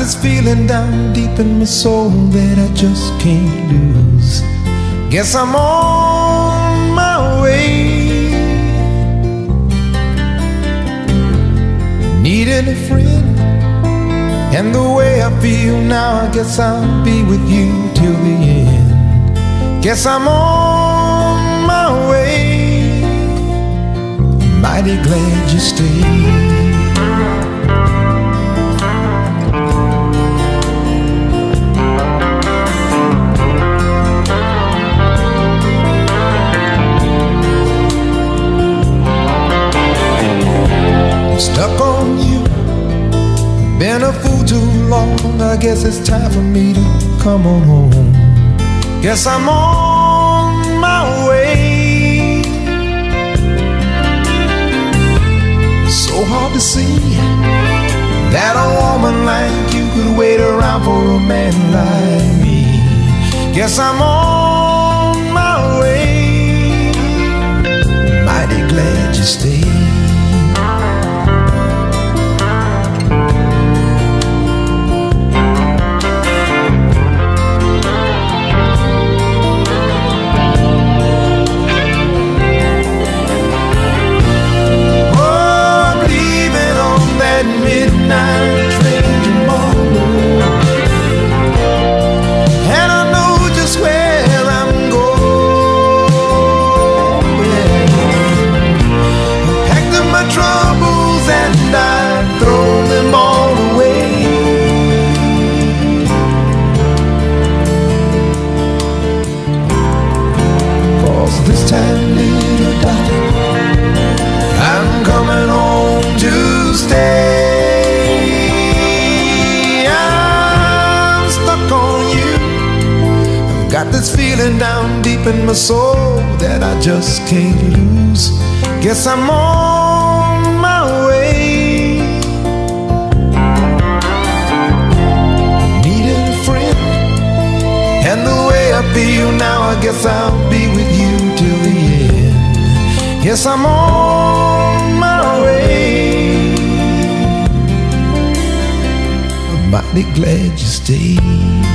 this feeling down deep in my soul that I just can't lose. Guess I'm on my way. Needing a friend, and the way I feel now, I guess I'll be with you till the end. Guess I'm on my way. Mighty glad you stayed. Stuck on you, been a fool too long. I guess it's time for me to come on home. Guess I'm on my way. So hard to see that a woman like you could wait around for a man like me. Guess I'm on my way. Mighty glad you stayed. Midnight train tomorrow, and I know just where I'm going. I packed up my troubles and I throw them all away. 'Cause this time, little darling, I'm coming home to stay. Got this feeling down deep in my soul that I just can't lose. Guess I'm on my way. Needing a friend, and the way I feel now, I guess I'll be with you till the end. Yes, I'm on my way. I'm mighty glad you stayed.